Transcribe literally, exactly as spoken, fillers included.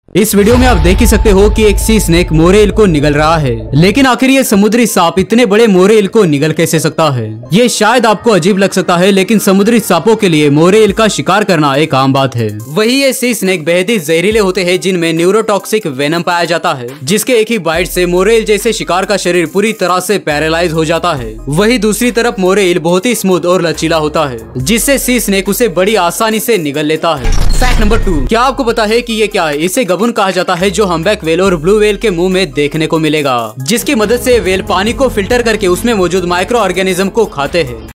इस वीडियो में आप देख ही सकते हो कि एक सी स्नेक मोरे ईल को निगल रहा है, लेकिन आखिर ये समुद्री सांप इतने बड़े मोरे ईल को निगल कैसे सकता है? ये शायद आपको अजीब लग सकता है, लेकिन समुद्री सांपों के लिए मोरे ईल का शिकार करना एक आम बात है। वही ये सी स्नेक बेहद ही जहरीले होते हैं, जिनमें न्यूरोटॉक्सिक वेनम पाया जाता है, जिसके एक ही बाइट से मोरे ईल जैसे शिकार का शरीर पूरी तरह से पैरालाइज हो जाता है। वही दूसरी तरफ मोरे ईल बहुत ही स्मूथ और लचीला होता है, जिससे सी स्नेक उसे बड़ी आसानी से निगल लेता है। फैक्ट नंबर टू, क्या आपको पता है कि ये क्या है? इसे गबून कहा जाता है, जो humpback whale blue whale के मुंह में देखने को मिलेगा, जिसकी मदद से वेल पानी को फिल्टर करके उसमें मौजूद माइक्रो ऑर्गेनिज्म को खाते हैं।